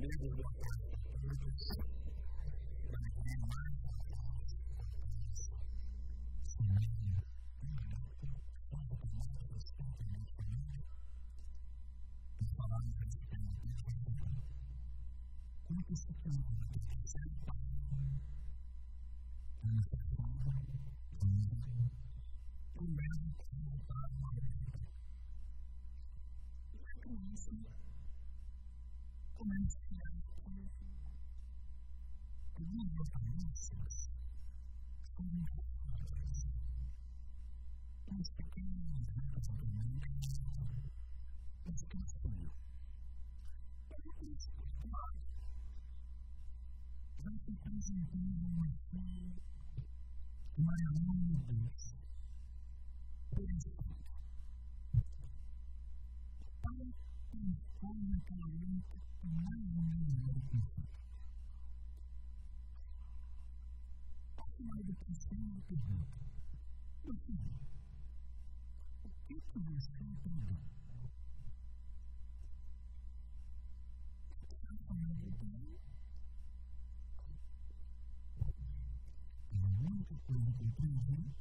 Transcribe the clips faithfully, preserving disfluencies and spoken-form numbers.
amigos do Acordo todos, para ver mais família, todo o nosso respeito da família, e falarmos a respeito disso. Quanto se tem de terceiro pai, a nossa forma, família, o mesmo que voltar uma vez. E a criança começa a duas aparências foram formadas. Os pequenos representantes, os crescidos. Ele se preocupar. Já se apresentando uma filha, uma irmã de Deus. Por isso, pai pensou naquela luta mais ou menos no princípio. Ao final do princípio, pergunta: meu filho, o que que você entendeu? Ao final do dia, a única coisa que eu aprendi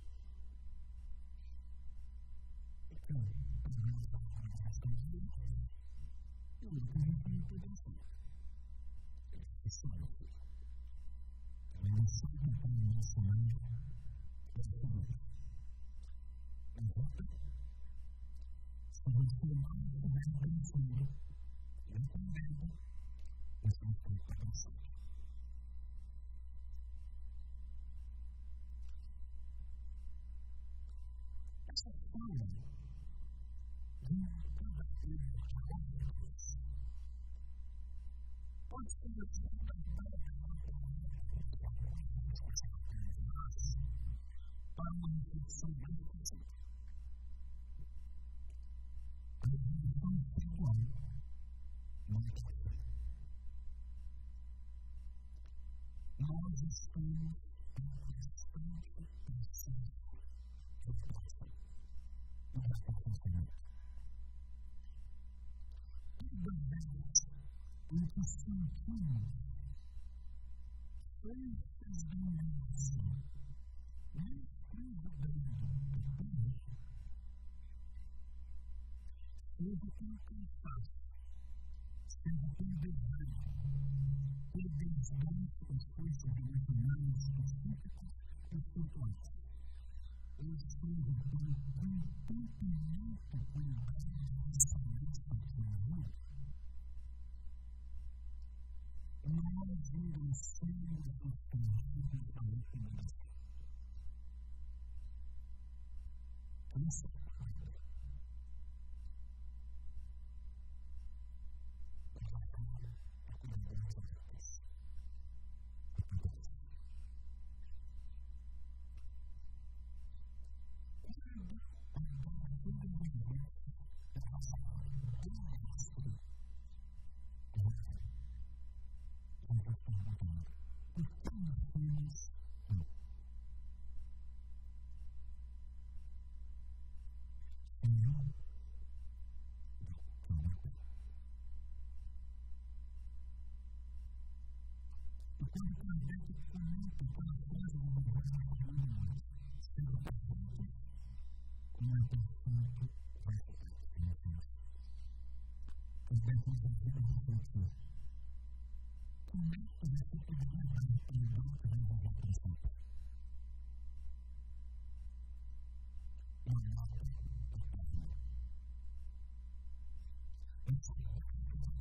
é que a nossa responsabilidade é o que a gente não pode fazer. É sabe. Ela não sabe que a nossa mãe é diferente. Então, se você não estiver pensando e entendendo, você não tem que pensar. Essa forma de cada coisa que acontece pode ser assim também para uma reflexão bem profunda. A reflexão espiritual não é fé. Nós estamos em constante processo de reflexão e de aperfeiçoamento. Toda vez em que sentimos forças de iluminação desconvidando de Deus, seja pelo cansaço, seja pelo desejo, pelo desgaste das forças emocionais específicas e espirituais, ou seja pelo contentamento com o grande pensamento aqui na vida, nós engrandecemos os caminhos da recomendação. Isso é a vida. Mas a cara é cuidadores da cabeça. A cabeça. Quando a vida do universo é passada pela história, eu vou perguntar: por que nascemos não? Senhor, não é bem. E quando Kardec comenta aquela frase do Evangelho, seja perfeito, como é perfeito, vai ser perfeito. Kardec nos ajuda a refletir. Como é que você poderia dar para o outro da Evangelho perfeito? Uma nota eterna. Essa é a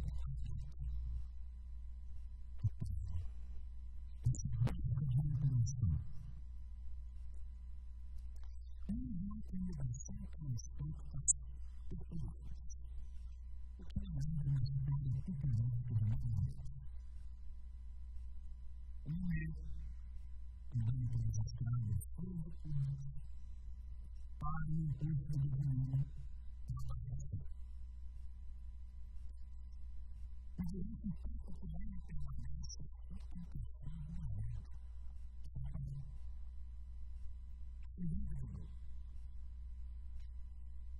essa recomendação. Uma recomendação que aspectos populares. O que é uma história popular por nós? Um é andando pelas estradas públicas para um encontro de caminho na barraca. Mas a gente tem que procurar uma permanência acontecendo na vida.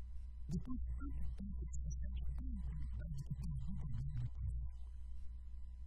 Depois de tanto tempo, você sente tão incomodado que tem muito medo de coisa.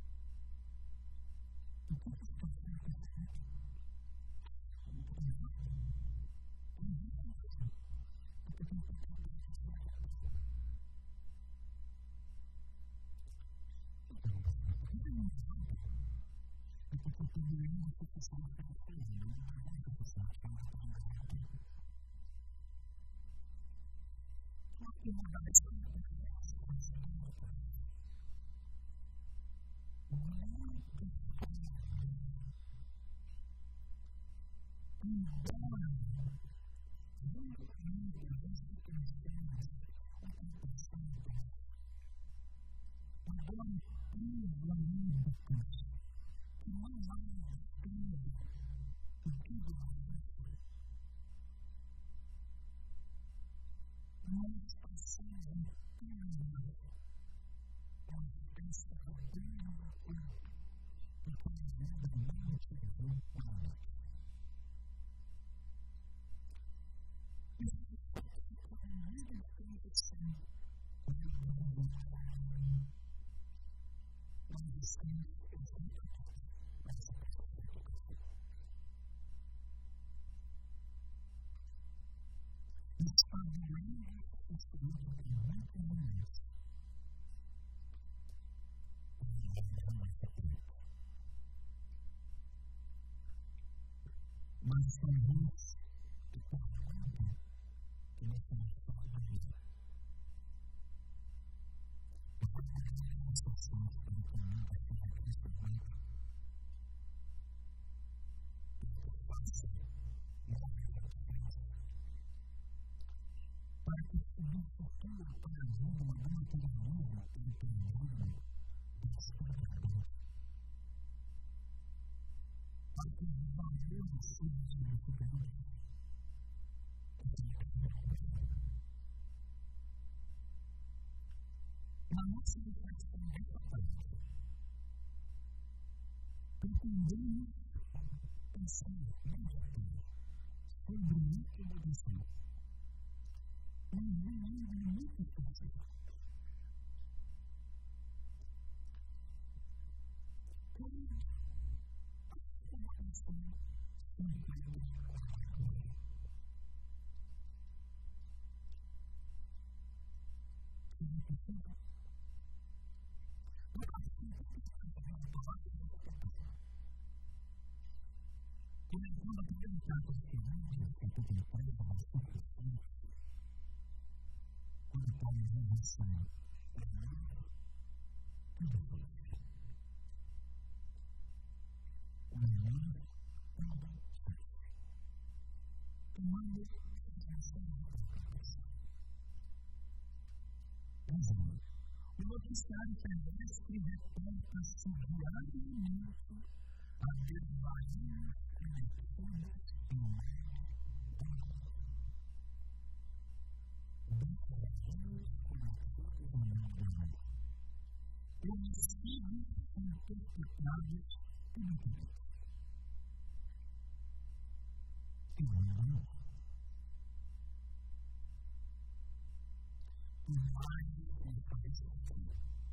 Mas talvez o parlamento que nós estamos falando é uma situação que tem também a ser Cristo branco que faça uma reflexão para que no futuro para a vida uma grande teoria ele tem um nome de explicador para que os valores sejam diferentes. Na nossa reflexão dessa parte, pretendemos pensar muito sobre incomodismo. Mas não é muito fácil. Como a questão sempre é começando a perguntar para os clientes que tu tem presa na sua questão, quando está em relação a tudo isso. O menino tudo isso. Tomando a relação da cabeça. Exemplo, o noticiário terrestre reporta-se diariamente a desvarios conhecidos em meio desvarios conhecidos em meio conhecidos e interpretados politicamente. E não e mais do que parece que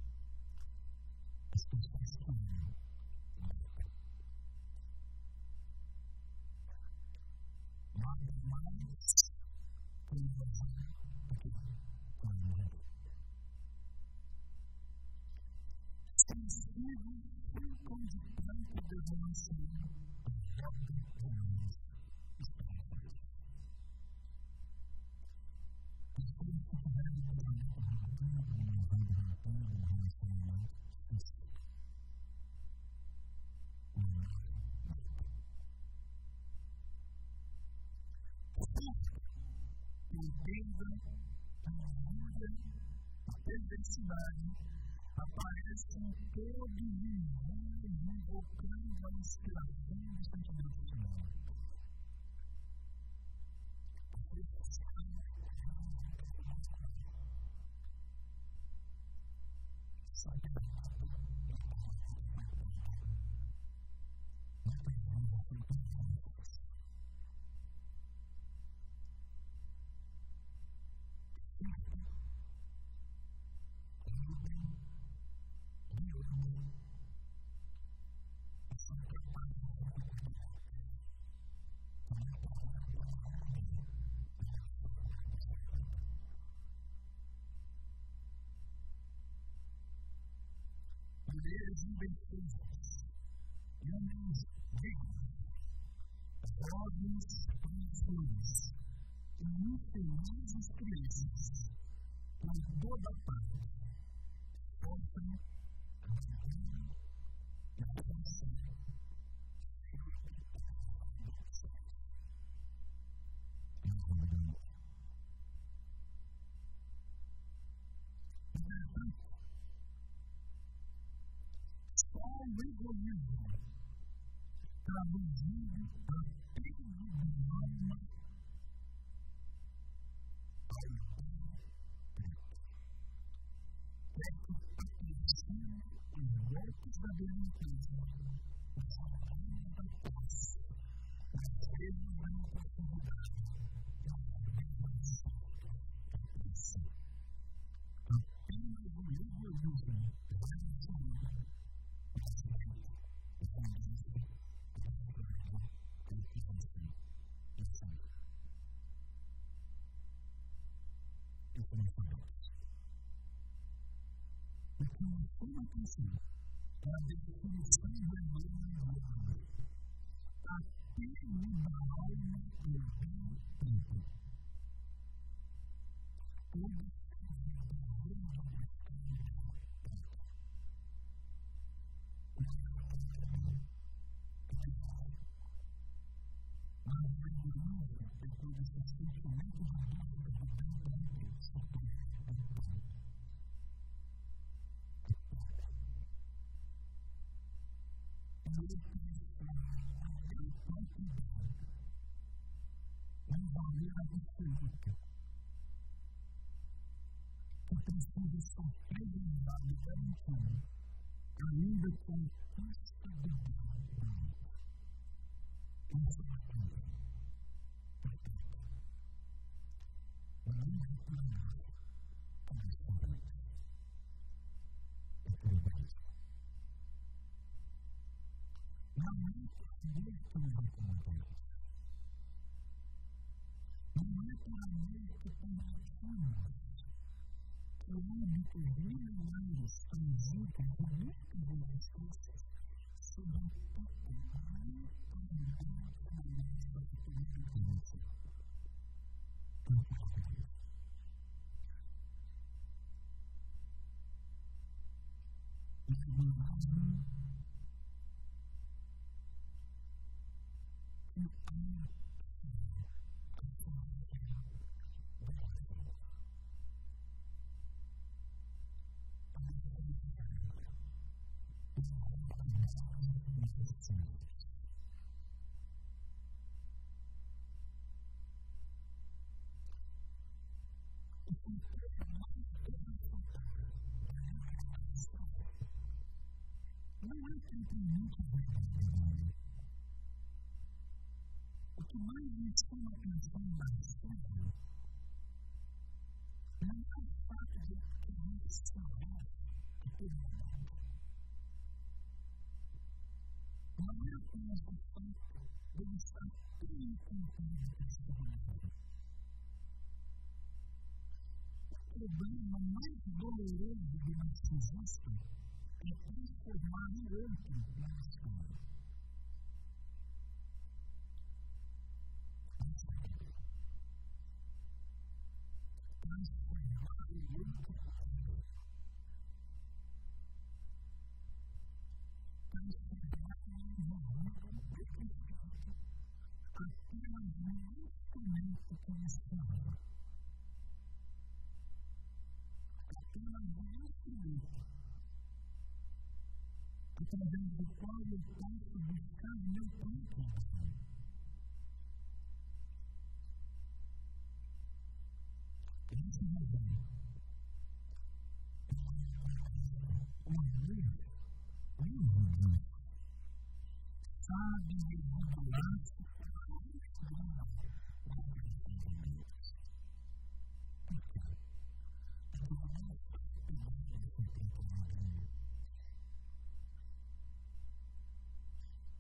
as pessoas estão nada mais perigosa do que a mulher. Sensível inconditante da relação à ordem humanas espirituais. As coisas que tiveram um trabalho relativo, uma vida relativo, um relacionamento físico. Não é entenda a medida, a perversidade aparecem todos os dias invocando a inspiração do sentimento humano. Sabe nada e não tem nada que eu tenho que fazer. Mulheres indecisas, homens dignos, jovens promissores e infelizes crianças, por toda parte, sofrem a vergonha e a aflição. Só o egoísmo, traduzido a peso de alma ao preto, é que aprecia os golpes da beleza, os salões da paz, os dedos da impulsividade e os dedos da pressa. Apenas o egoísmo vai destruir. Porque não foi atenção para a definição do mundo, apelo da alma do bem tempo. Todos os verdadeiros objetivos mas o egoísmo, depois desse sentimento de dúvida do bem tempo, se torna ele transforma o meu próprio bem num valor absoluto que precisa ser preservado e garantido, ainda com custo do bem do outro. Isso é uma coisa. Portanto, não é por amor que nós fazemos. É por egoísmo. Não é por amor que nos acomodamos. Não é por amor que permitimos que hábitos milenares transitam por muitas existências sob a totalidade da nossa inteligência. Não pode ver. O egoísmo que há não é simplesmente verdadeiro. O que mais me chama a atenção da história não é o fato de que a gente saber a verdade. Não é apenas o fato de ele estar tão encontrado com essa verdade. O problema mais doloroso do narcisista é transformar o outro na história. Transformar o outro na história. Transformar o indivíduo deficiente apenas um instrumento que nos salva. Apenas um instrumento através do qual eu posso buscar meu próprio bem. Essa razão, o amor livre disso, sabe regular-se para a forma dos sentimentos. Por quê? Porque não está pegando esse temporário.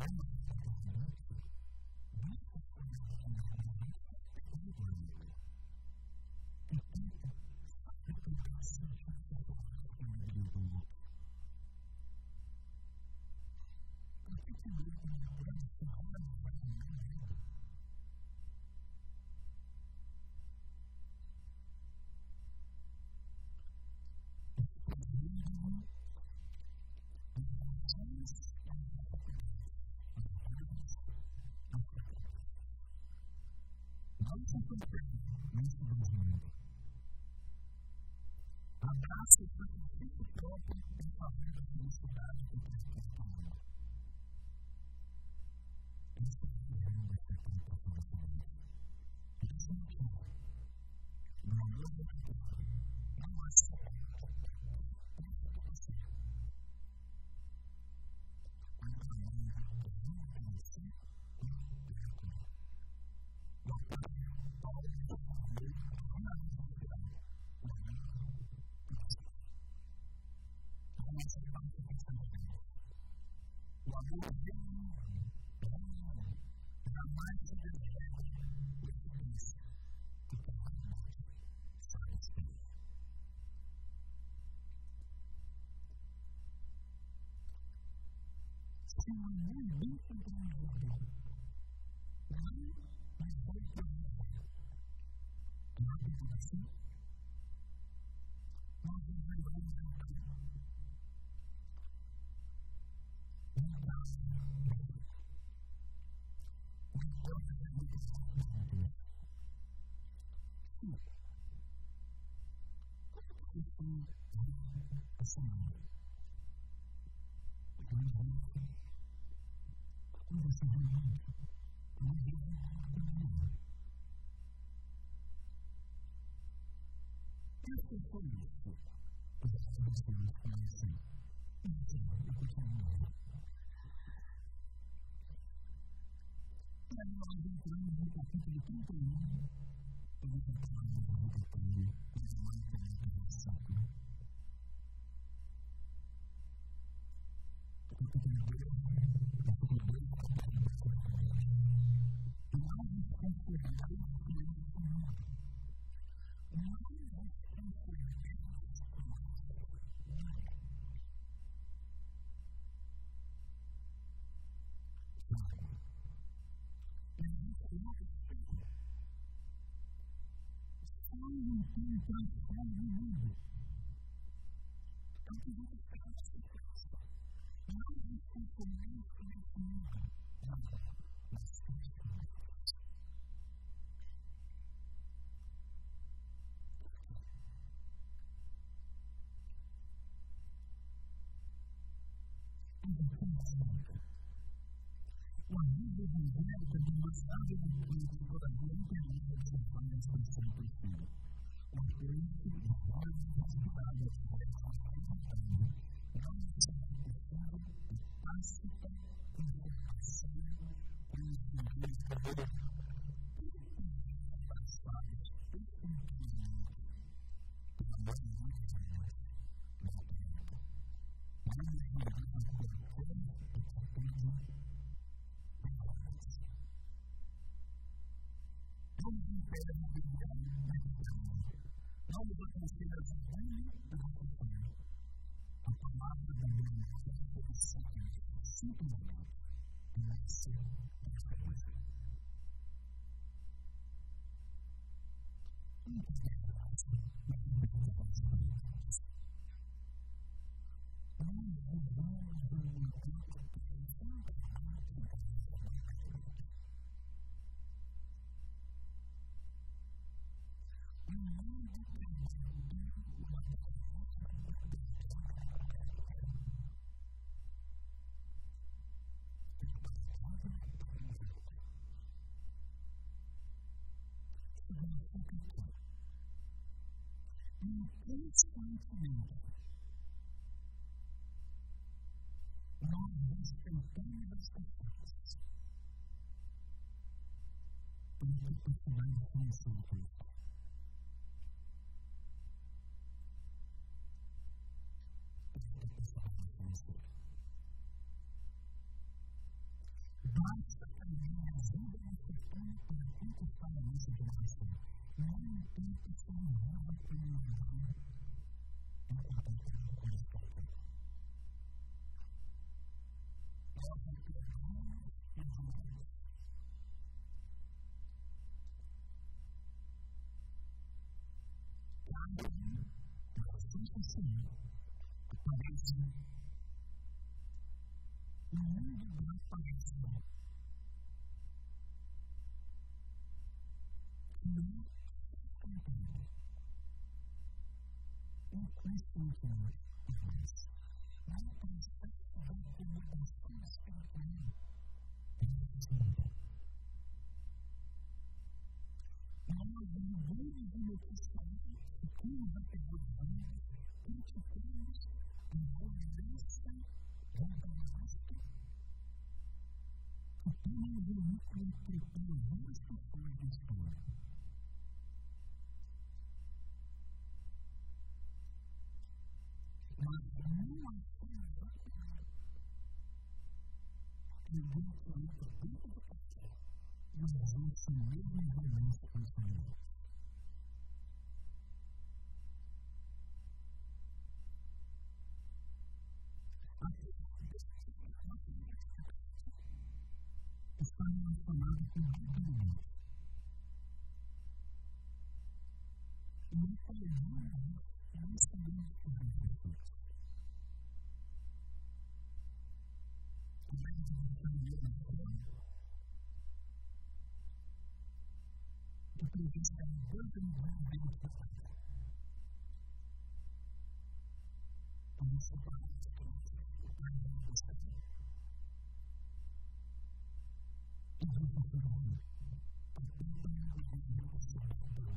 Abraço o sacrifício próprio em favor da felicidade do transporte humano. Isso é o que rende essa tempo para você. Isso é o que é. No amor do futuro, não há sacrifício. Isso é você. Quando a mãe não conhece, não perco. Meu pai, Paulo, meu Essa parte do pensamento. O amor é genuíno, jamais se desvela o que pensa, porque a morte sabe escrever. Se o amor bem compreendido não vai para a divulgação, nós vamos então nós entramos no capítulo trinta e um, eu vou tentar fazer um detalhe, mas não é também um saco. Capítulo dois, capítulo dois, capítulo dois. E nós nos conformamos com esse mundo. Nós nos conformamos com esse mundo. Não tem transformação no mundo. Então, que você está na situação? Não nos conformamos com esse mundo. Não, nós temos que mudar. O aviso evangélico demonstrava que o coração interno de São Paulo expressão perfeita. O preço de várias atividades não significava a tácita informação com os níveis passados definitivamente pela maioria de nós no tempo. Mas os níveis de qualquer atitude vamos império material na vida. Não nos aconselha a zumbi do nosso pai. A palavra da minha é simples, simplesmente, não ser esta coisa. Muitas vezes, na vida de nós, nós vivemos um tempo muito rápido da nossa vida. O mundo tem uma constantemente nós respeitamos as pessoas porque precisamos conhecer o Cristo. Porque precisamos conhecer. isso também ajuda a questão para conquistar a nossa geração. Não tenta ser honrada pelo lugar enquanto aquela coisa que eu nós retornamos e vamos. Cada um, na sua consciência, aparece no mundo da aparição. Não compreende. Inconscientemente, mas não processo da acomodação espiritual. Nós vivemos uma questão que, como já percebemos, praticamos a violência verdadeirista que tem um veículo entre duas pessoas da história. Mas não achamos que o grupo entra dentro do café e existe a mesma violência com os familiares. Está relacionado com dignidade. E não podemos não sabemos que é perfeito. Como é que você está vivendo a forma? E por isso está mudando no mundo dentro da casa. Por isso, para nós, para nós, para nós, e você foi bom. A vida é uma vida que você vai dar.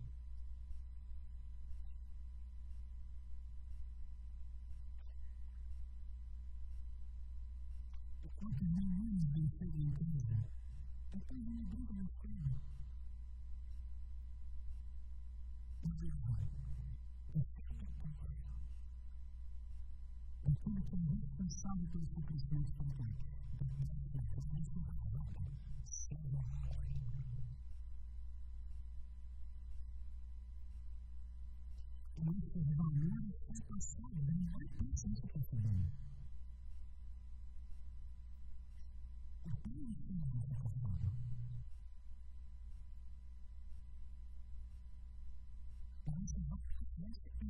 Enquanto nenhum venceu em casa, depois não brinca na escola. Na verdade, o certo é trabalhar. Aquilo que é responsável pelo seu crescimento espiritual. Depois da cabeça casada, seja mãe. E esses valores são passados, não é pensa nisso que é bem. O que é isso que você está falando? Então, você vai fazer isso aqui.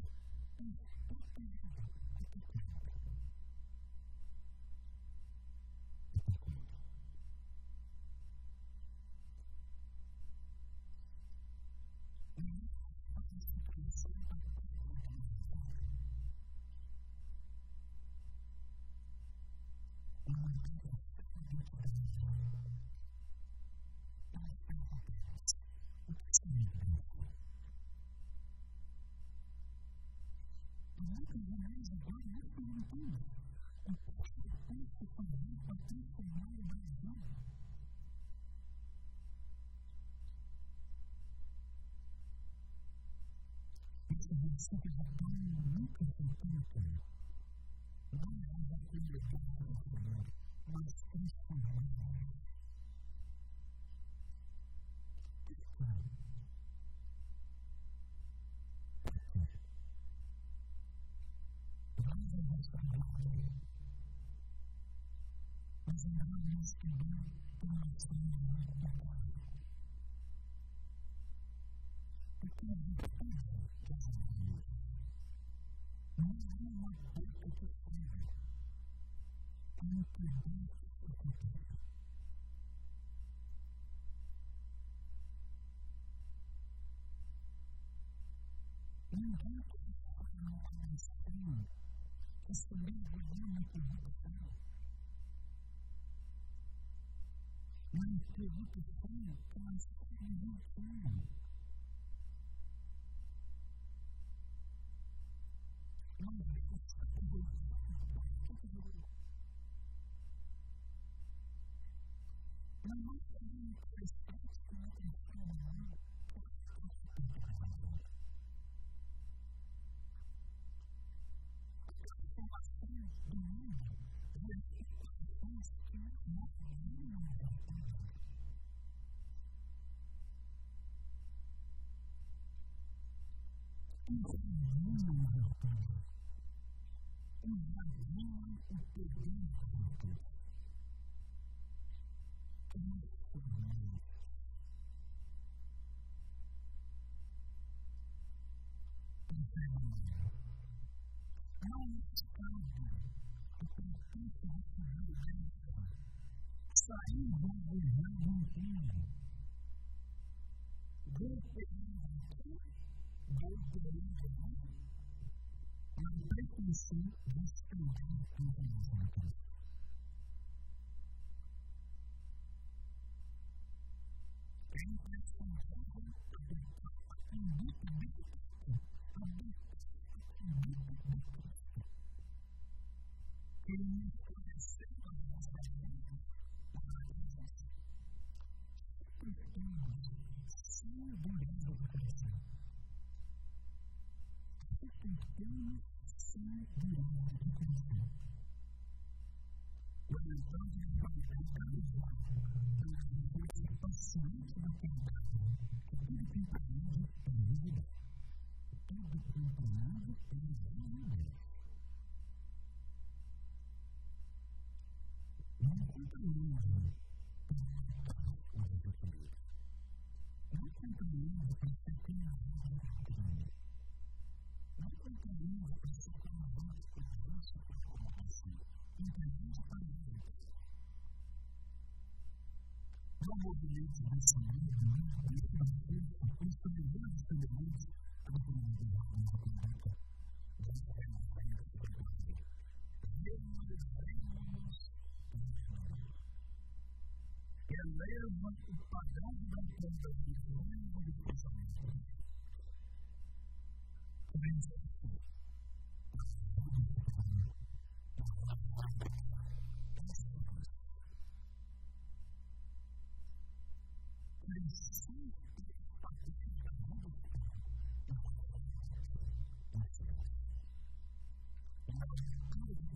Você já tem nunca sentido tudo. Não é uma coisa que você vai mas transformar. Por quê? Por quê? Nós vamos falar dele. Mas nós vamos também ter uma liberdade. Porque a vida toda que é maravilhosa. Não é uma boca que fala. É um poder que se controla. Ninguém pode falar uma missão que se mergulhou na corrupção. Na corrupção que nós estamos vivendo. Não é isso que eu vou não é que não prestamos com atenção não, porque está ficando gravado. A transformação do mundo, e as situações que nós vivemos invadindo a virtude, invadindo o poder da virtude, transformando. Não escapa do propósito de segurança, sair do governo inteiro, do período inteiro, do período na pretensão de estender tudo isso na Cristo. É impressionante a conduta de Cristo, a conduta de Cristo. Ele nos conheceu a nossa vida maravilhosa. Sempre temos sem dureza do coração. Sempre temos sem dureza do coração. Lamentando a qualidade pela força paciente da caridade, que tudo compreende é vida. Tudo compreende é vida. Não compreende para matar os desafios. Não compreende para ser criador da crime. Não compreende para ser criador de conversa com a comunicação. Compreende para a vida. Não movimento desse mundo, desse mundo, com os primeiros elementos da comunidade da conduta, da realização da verdade. Realizemos eleva o padrão da conduta do pensamento. Preciso. Preciso participar da vida. Uma leitura de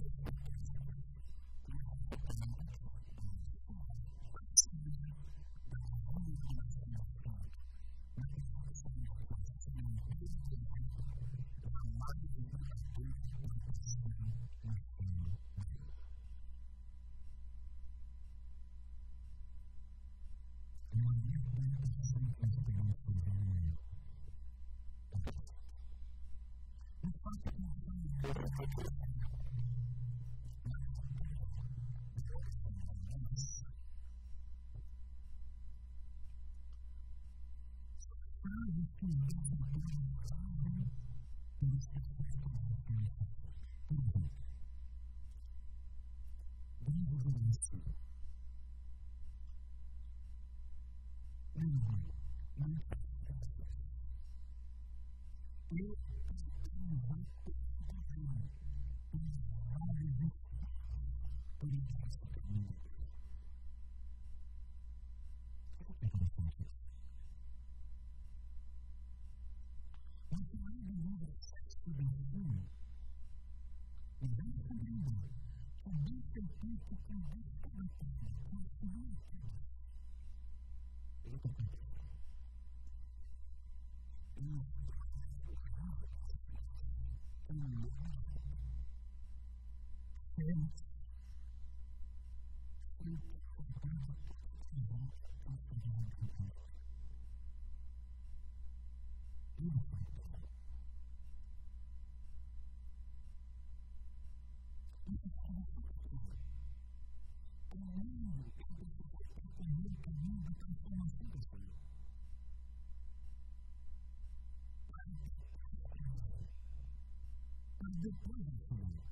depois do Senhor.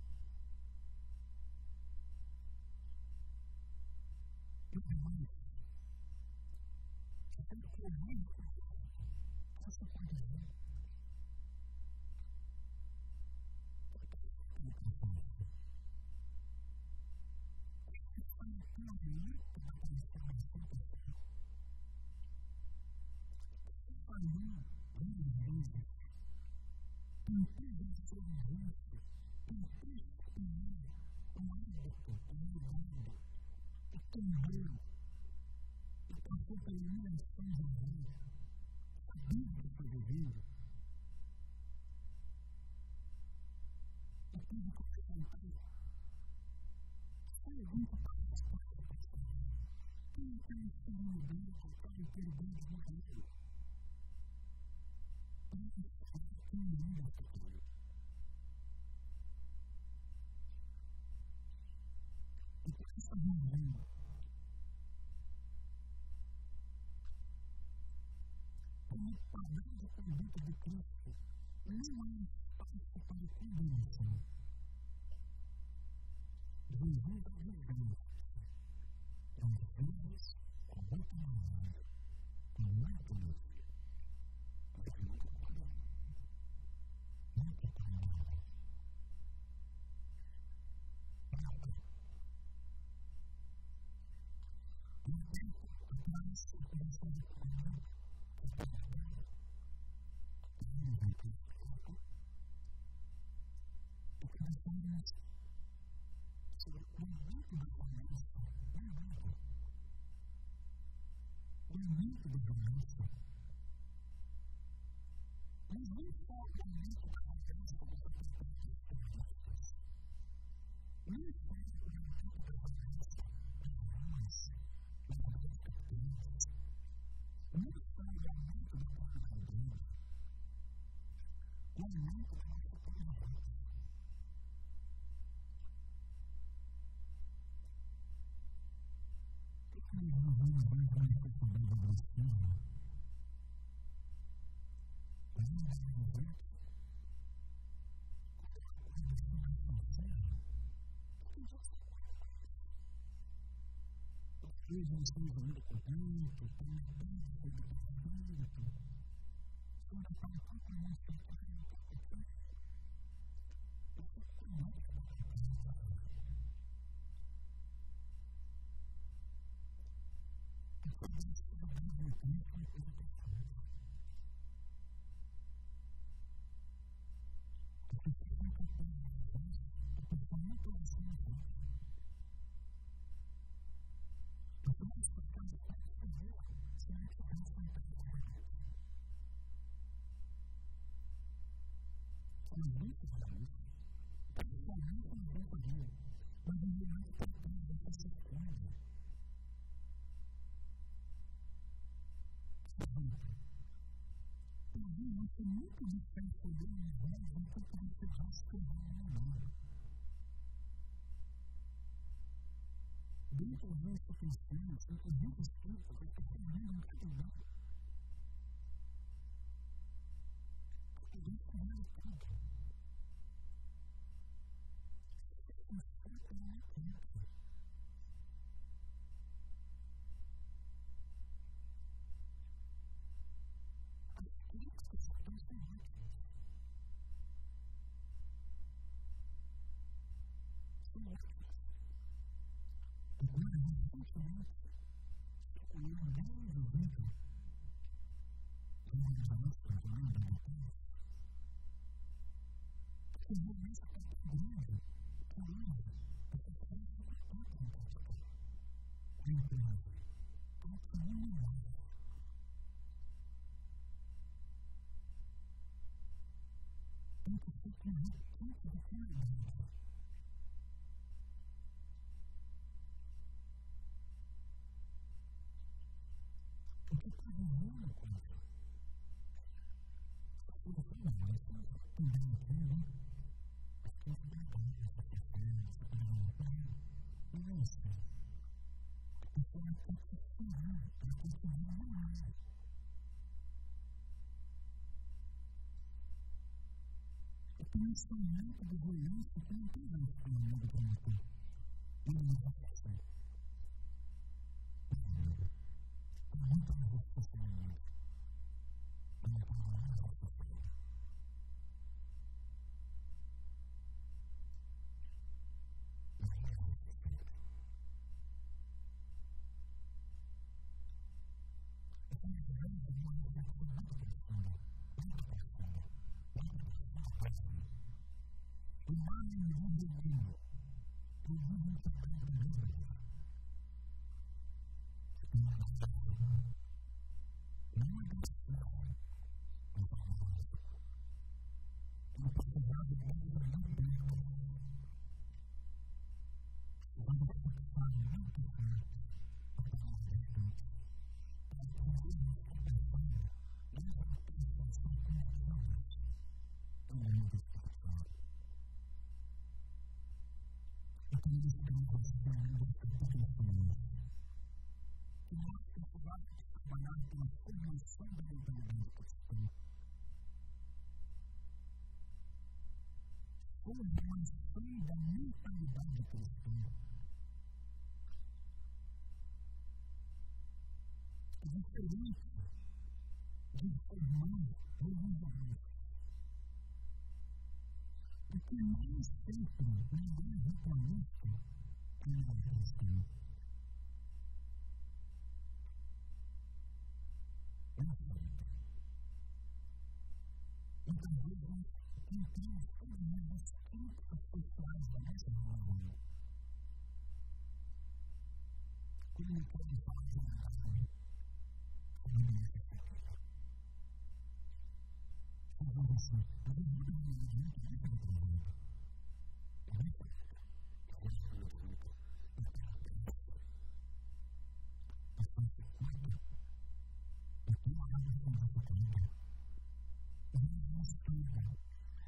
Eu digo que tem que ouvir essa condição. Uma luta da transformação pessoal. Falou várias vezes. Tentei vencer o vício. Tentei exterminar o hábito, o legado, o tambor. E passou pela minha ação de vida. Sabia que estava vivendo. tudo que eu contei, pergunta para as pessoas. Quem tem esse momento para ter Deus no reino? Quem não é futuro? E por essa razão, como padrão de conduta de Cristo, não há espaço para condenação. Jesus é vivendo, às vezes, com muita maneira, com muita luz, mas nunca condena, nunca condena. Nada. Um tempo atrás, eu comecei a falar que a palavra não vai ter foco, e começamos sobre o momento da violência, não é nada. O momento da violência, mas não só o momento da violência dos acontecimentos terroristas, não só o momento da violência das armas, das armas capturas, não só o momento da propaganda, o momento da nossa comunidade. Nós vivemos dentro de uma sociedade agressiva, ainda no momento, quando se não sincero, talvez não seja ainda completo, talvez não seja perfeito, ainda está um pouco mais centrado no que eu fico com medo da representação. Quando a gente está dentro do tempo, é coisa perfeita. A pessoa não tem que ter a pessoa não pode ser uma coisa. Então, as pessoas podem fazer se não tivessem perfeito. Às vezes, principalmente no dia a dia, mas em momento também dessa sequência. Talvez você nunca dissesse bem em voz enquanto você já escreveu melhor. Dentro das instituições, inclusive escritas, as pessoas não entendem. Porque Deus conhece tudo. Mas sempre não entende. Agora, recentemente, eu li um grande vídeo de um evangelista, de um evangelista, que realmente está tão grande que hoje essa criança não pode em Portugal. A empresa pode eliminar. Tem que ser com requinte de qualidade. Porque está vivendo com isso. Não, mas também aqui, né? As coisas legais, essa questão, essa coisa, não é assim. A pessoa tem que ensinar, ela tem que vigiar. O pensamento de violência que não tem mais planejado para matar. Ele não vai fazer. Há muita injustiça no mundo. Não há mais justiça. Não há justiça. Então, a grande é uma reflexão muito profunda, muito profunda, muito profunda. O mar é um livro, o livro também é um livro. Não é graça, não é graça, não é graça. Não pode Formação da mentalidade cristã. Diferente de formar religiões. Porque nem sempre ninguém reconhece que não é cristão. Não sempre. Muitas vezes entramos todas as críticas sociais da nossa religião. Como não pode falar de verdade, como não é certeza. Eu vou dizer, eu vou dizer uma religião que vive no projeto. Eu não sei. Eu vou dizer uma religião que vive no projeto. Eu sou circuito. Eu tenho a religião da circuita. Eu não estudo.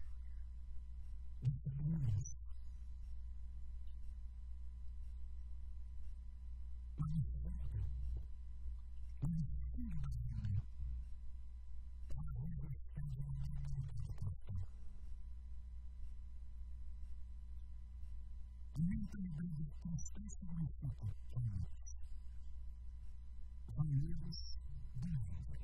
Disciplinas. Manifesto. Manifesto da vida. Para a resistência de uma mentalidade cristã. A mentalidade cristã significa valores. Valores da vida.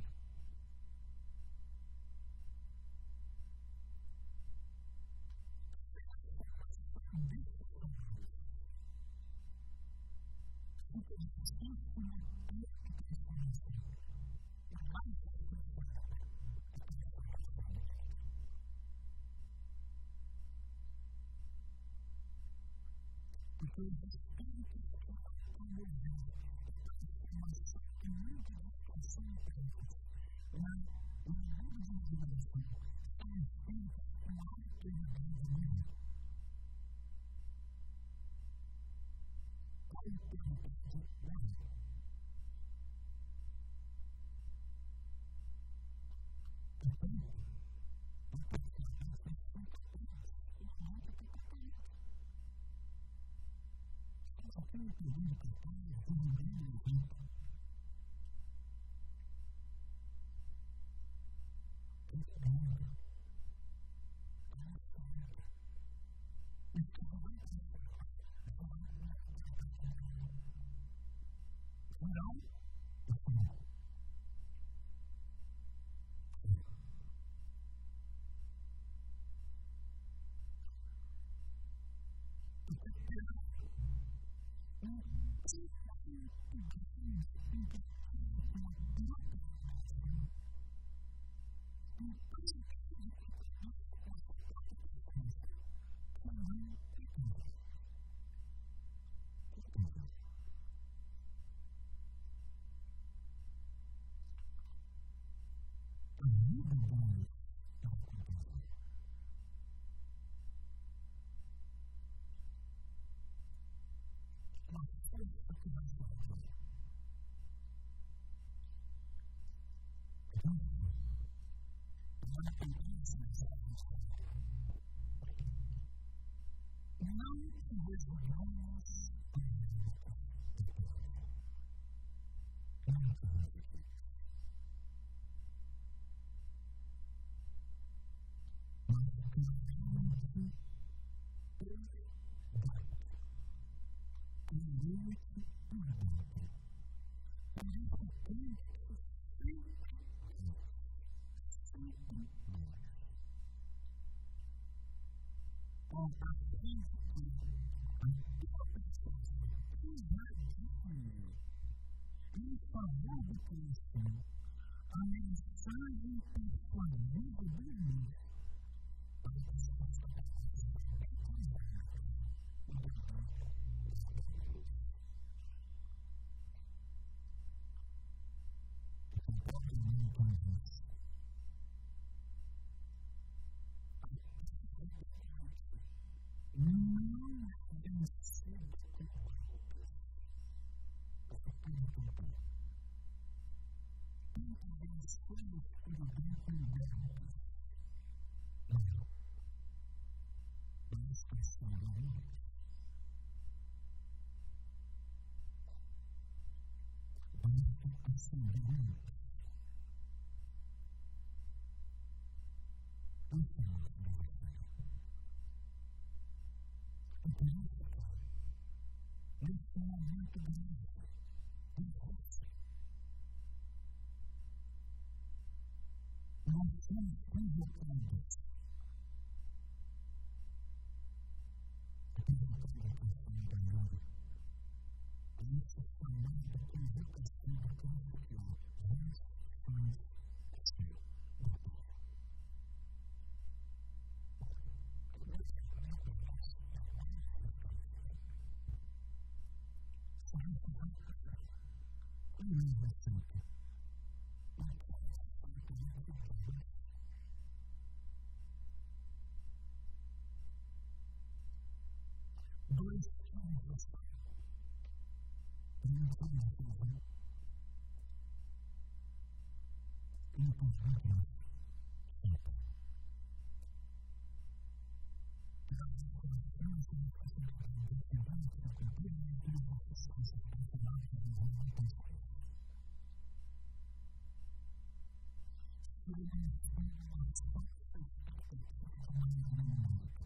Porque o Espírito Santo promoveu a transformação que muita discussão interna, na memória de revelação, são feitas com autoridade humana. Autoridade humana. Portanto, a personalidade é feita por isso, e não é comportamento. Aqui no período que está, divulgando o exemplo. Respirando. Respirando. E tudo vai funcionar. Não, isso não. Não resolvemos a vida eterna. Não resolvemos. Mas claramente por dentro. Claramente por dentro. Por isso, Cristo sempre sempre nós. Com a gente, a tua pessoa, invadindo, em favor do cristão, a mensagem persuasiva do mundo para que se possa fazer o detalhe dos Deus. E concordo muito com isso. muitas vezes foi a escuridão que libera o povo. Não. Basta acender a luz. Basta acender a luz. Esse é o nosso Deus, Senhor. E por isso, Pai, nesse momento grande, difícil, nós somos convocados apresentando a questão da glória. Esse chamado convocação da classe que ó, Deus faz o seu papel. Como é receita? Dois tipos de história. Primeiro tipo de história. E depois de Deus. Sempre. Pela nossa oração, se nós conseguimos descrever para cumprir as nossas coisas particulares de Deus não pensamos. Se ele nos tem uma falsa expectativa de maneira numérica,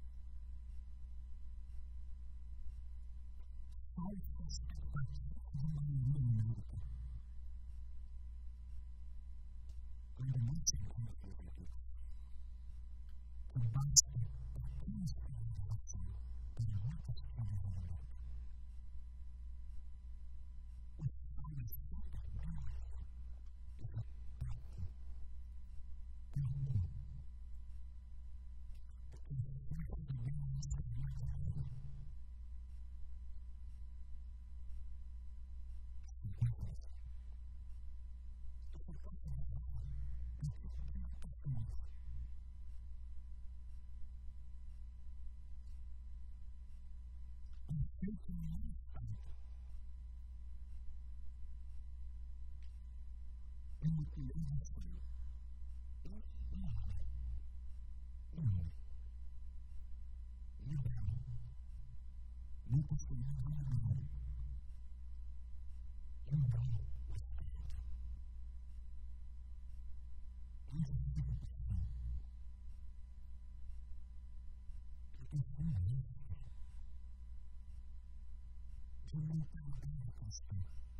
falsa expectativa de maneira numérica, quando não se encontra com Deus, que basta apenas pela relação para muitas coisas da vida. Os homens são trabalhos pela prática, pelo mundo, porque o forte de Deus nos permite a vida. Feito no estado, uma colher de sal, e nada, nada, liberal, não conseguimos liberar, e o bem o espírito. Antes de repetição, repetição é isso. Que não tem a ver com isso.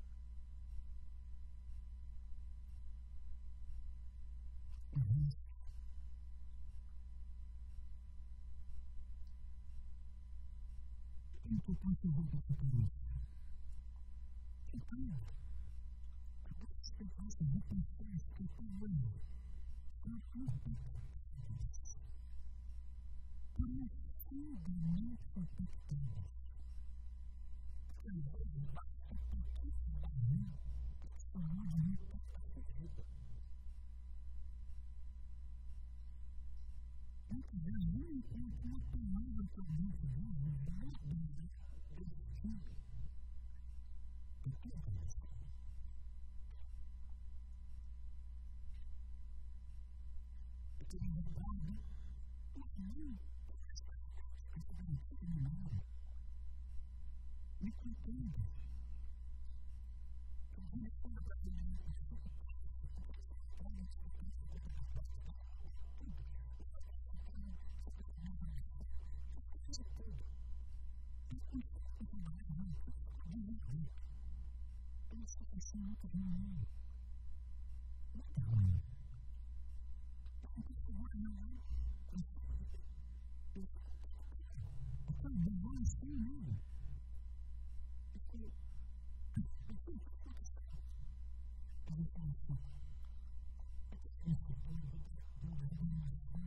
O resto. Como que eu posso voltar para isso? Então, depois que eu faço repetições que eu estou hoje, são competentes. Profundamente competentes. Às vezes basta um pouquinho da vida para que se mude muito a sua vida. Muitas vezes eu encontro uma palavra que alguém te diz e muda esse time. Eu tenho isso. Eu tenho um recorde todo mundo que está terminado. Me contando. Eu vou me contar para ele. Isso é muito ruim. Muito ruim. Muito ruim. Eu estou devendo sem nada. Porque eu sei o que aconteceu. Eu vou falar assim. Isso foi uma redenção.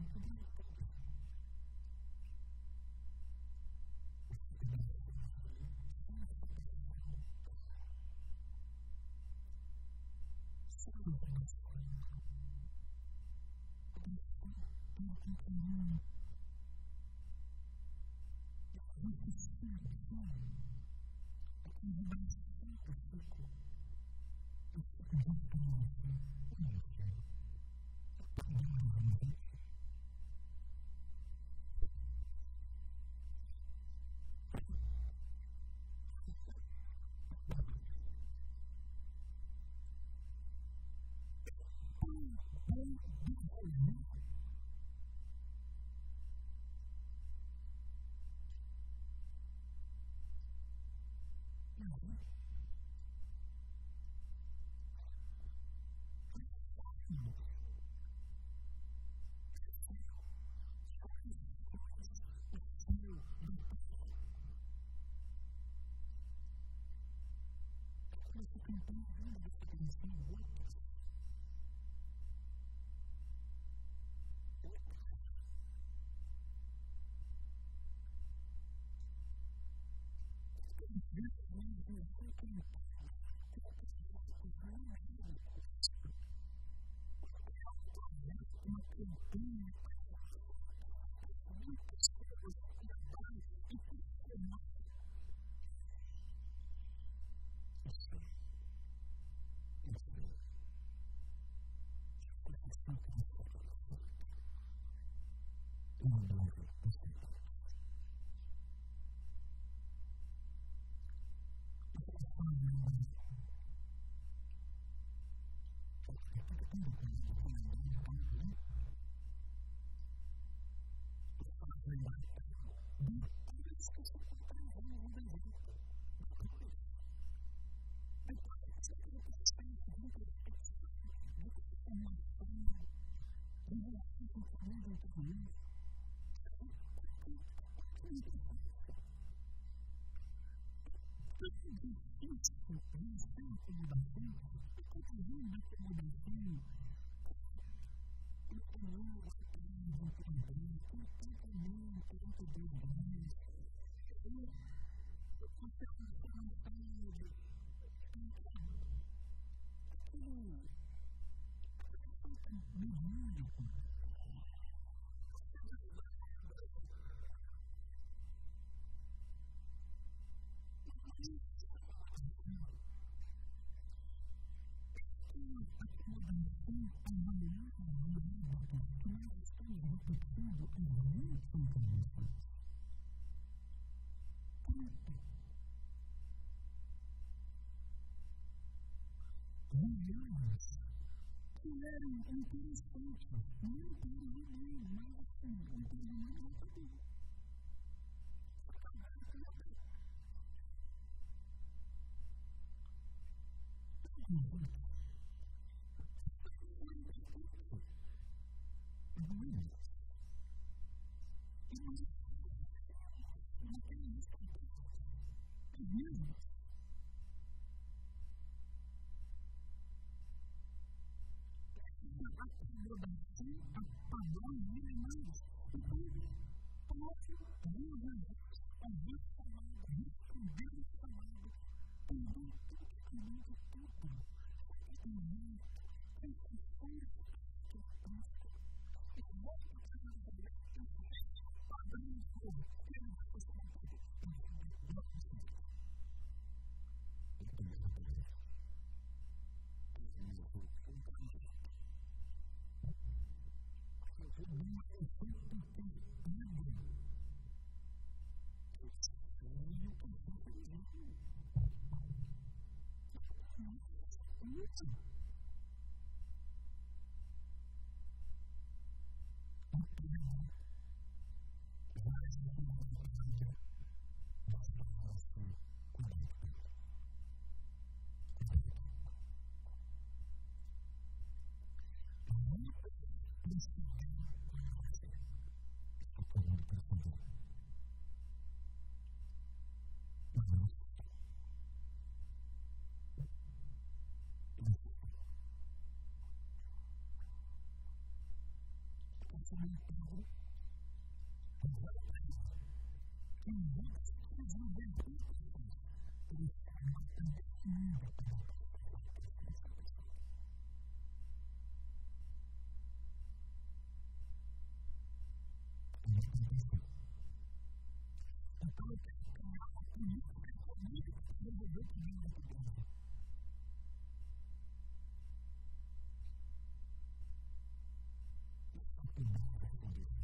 estudava sobre isso.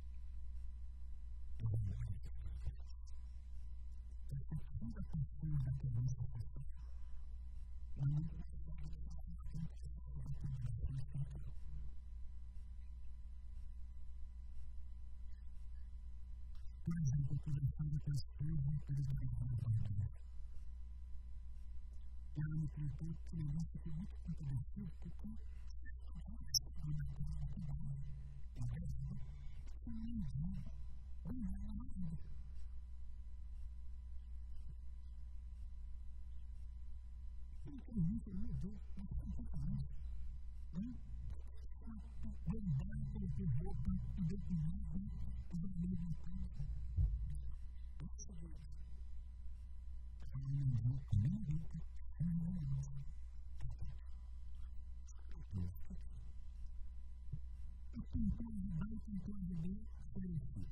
Eu não sei se foi isso. Essa segunda pessoa da cabeça social não é necessário que você tenha pessoas da comunicação social. Por exemplo, conversando com a esposa e por exemplo, com a família. Ela me contou que o negócio foi muito comprometido porque ela estava na casa de trabalho. Na verdade, que nem dia, nem ela na vida. Então, isso mudou completamente. Deu banho, colocou roupa, deu comida, deu mesmo coisa. Nossa Deus. Ela não viu a minha vida, a minha vida. E tentou ajudar, e tentou ajudar, foi assim.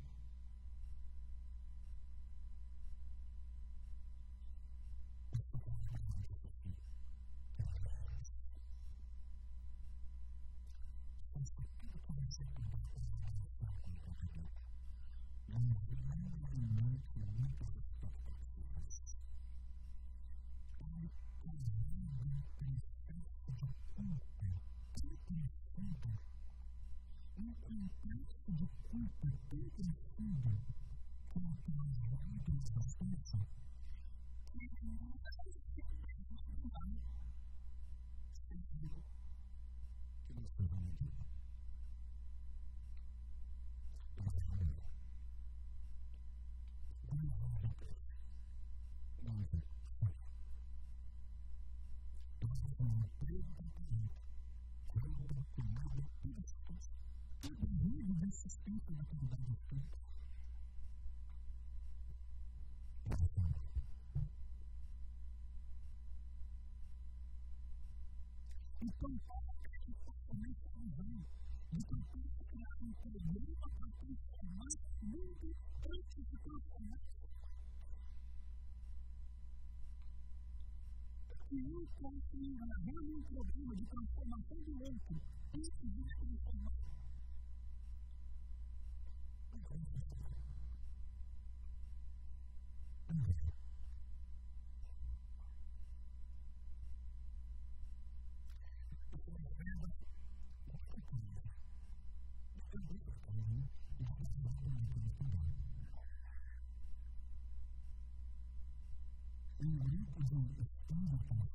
Assistência na qualidade do tempo. Então, também se usando de tentar criar um problema para transformar o mundo antes de transformar. E um construindo um problema de transformação do outro antes de transformar. Um grupo de espíritos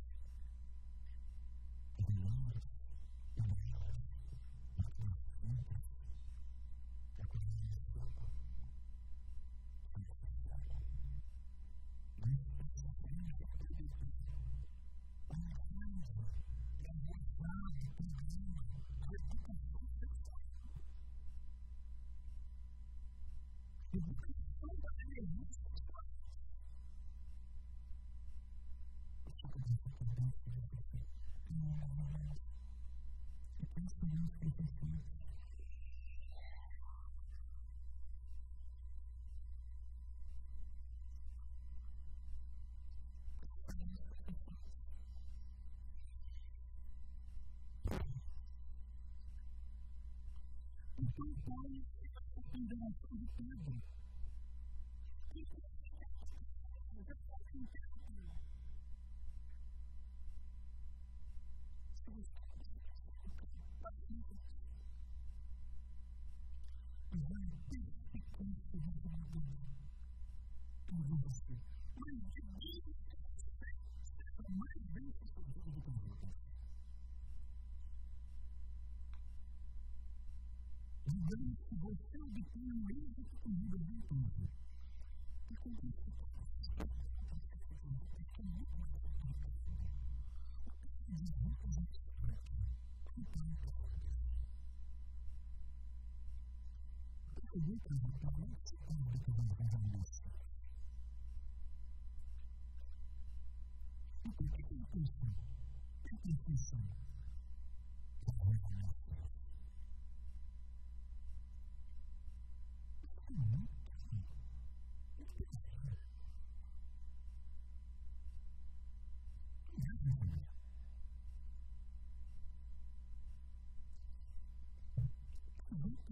criados, ideais, acrescidas, a comunicação, a sociedade. Mas essa crise acredita, uma crise é avançada, programa, a educação sexual. Educação da energia sexual. E pensando nos professores. Então, Paulo, a condenação de Pedro. Vai ter sequência de vida por você. Mas de Deus, seja mais bem sucedido do que as outras. Digamos que você obtém um êxito com vida ventosa. E com isso, é muito mais complicado. O que diz muita gente expressa, que tem que fazer. Eu vou apresentar muito segundo do que eu vou fazer nisso. Então, o que é a intenção? O que é a intenção? Que é a revelação. Isso é muito simples. O que é isso? O que é isso?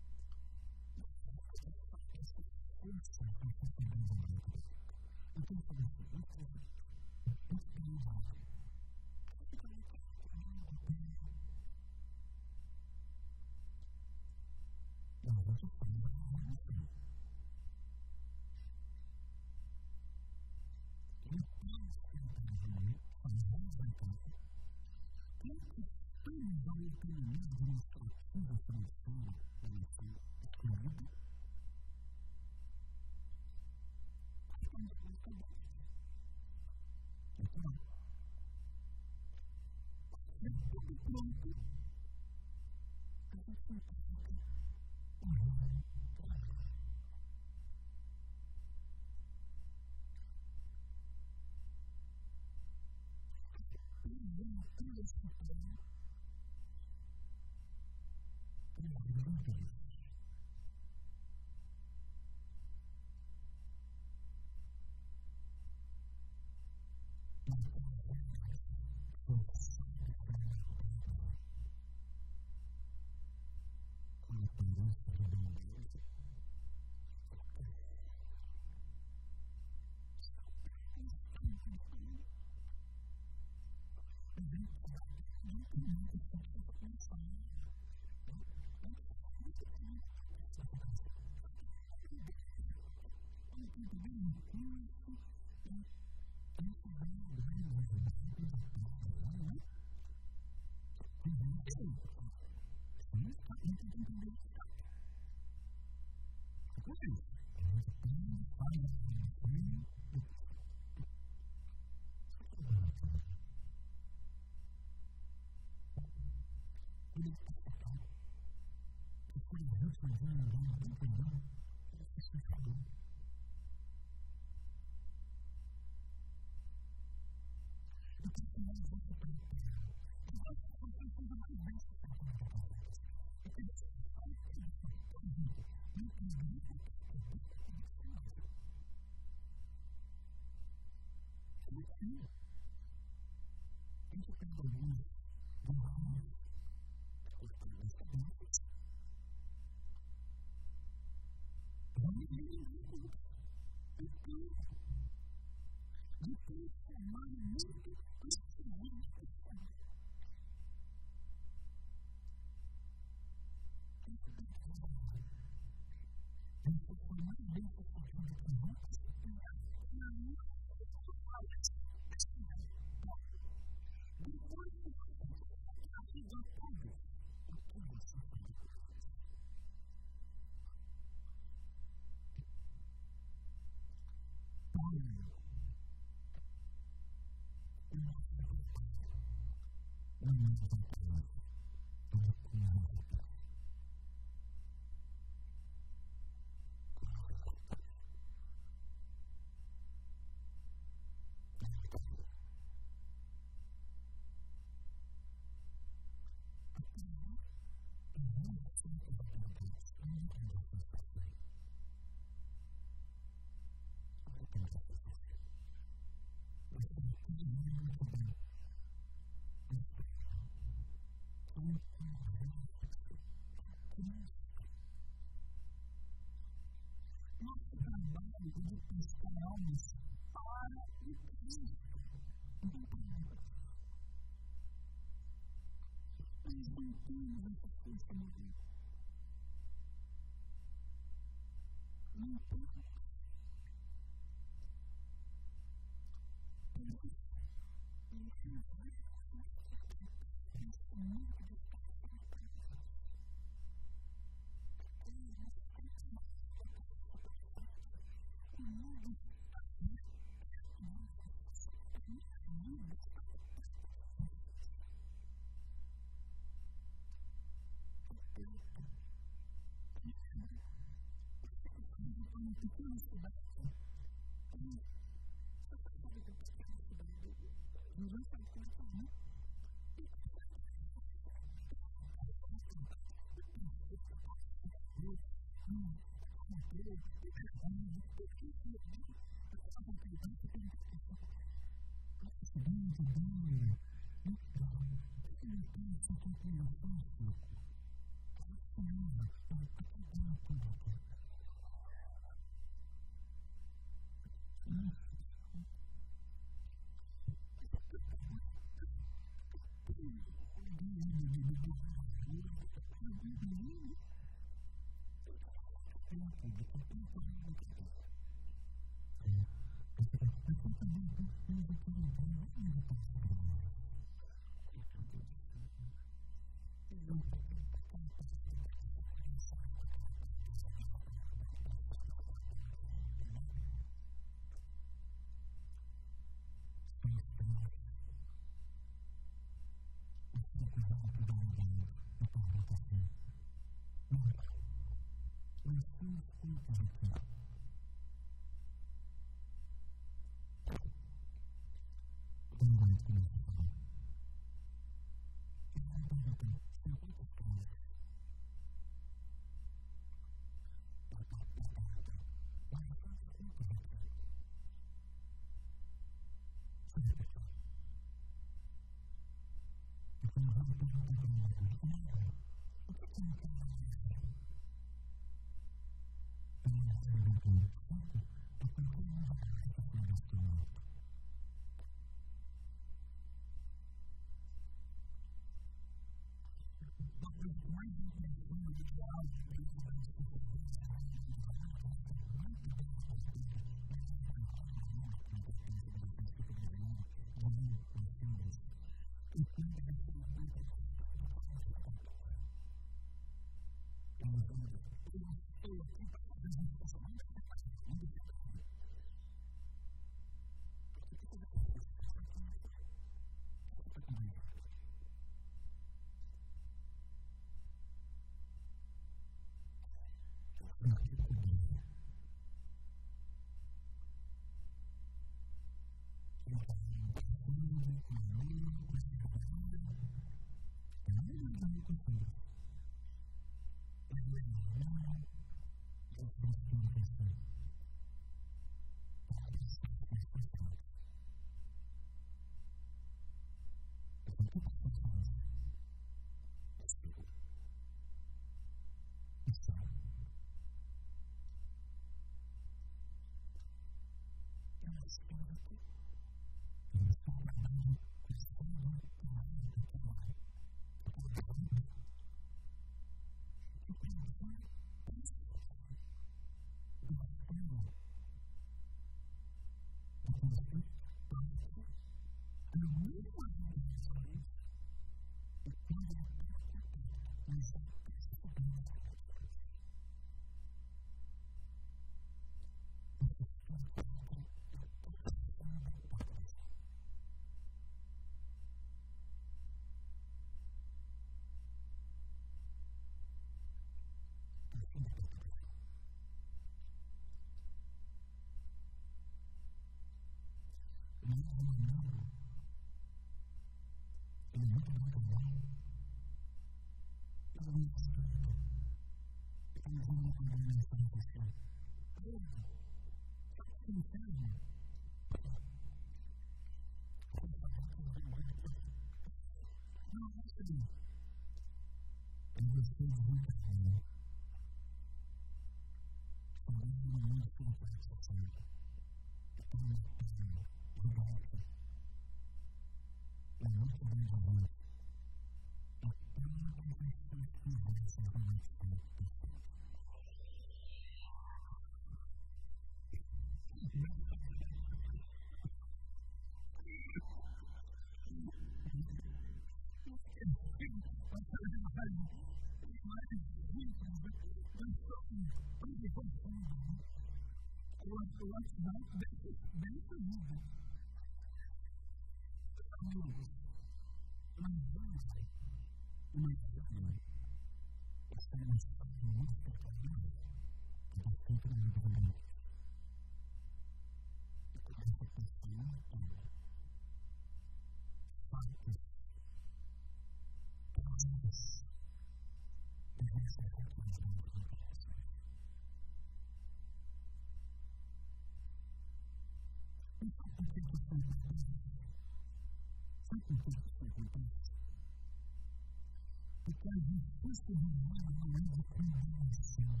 E sabe por que isso acontece? Sabe por que isso acontece? Porque a justiça divina não é de condenação.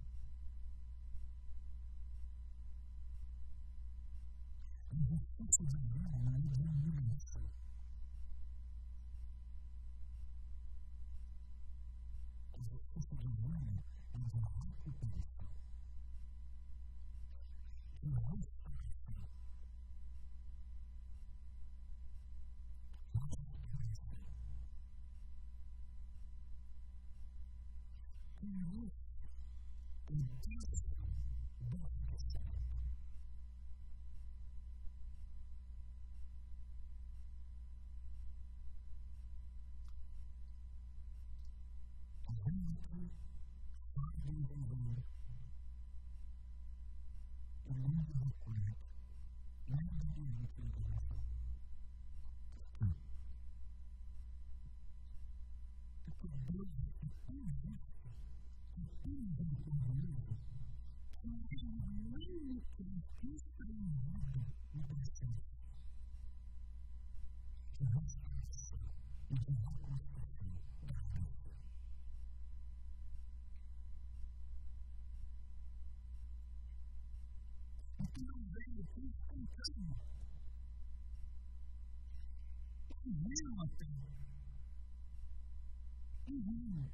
A justiça divina não é de humilhação. A justiça divina é de recuperação, de restauração, de restauração. Por isso, o Deus busca sempre. A gente sabe entender o mundo do corpo, nada diante do coração. Porque Deus é tão justo, é tão misericordioso, que Ele nem quer estranhado no processo de restauração e de reconstrução da criação. Porque não veio aqui espontâneo. E viu até. E viu.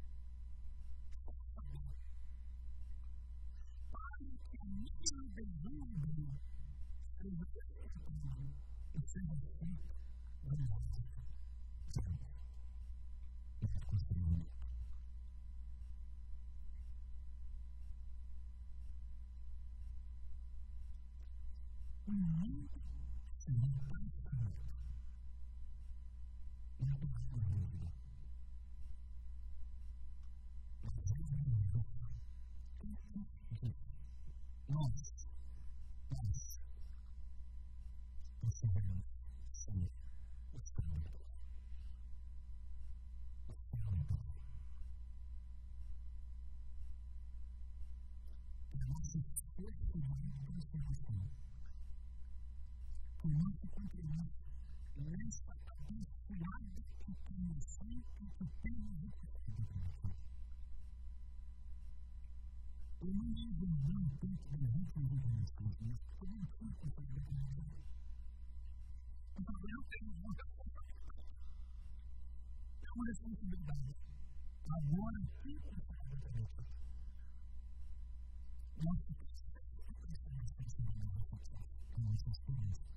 Para que a minha desordem seja feita e seja feita da nossa vida. E reconstruída. O mundo será transformado. Não tenho dúvida. Mas eu não nós, nós, precisamos ser o Salvador. O Salvador. A nossa força de transformação, o nosso compromisso nesta abençoada encarnação que temos recebido por aqui. Eu não digo um tempo da gente na vida das coisas, porque eu não tinha conseguido entender. Então eu tenho muita responsabilidade. É uma responsabilidade. Agora, quem consegue entender? Nós precisamos de transformação sobre a nossa vida, a nossa experiência.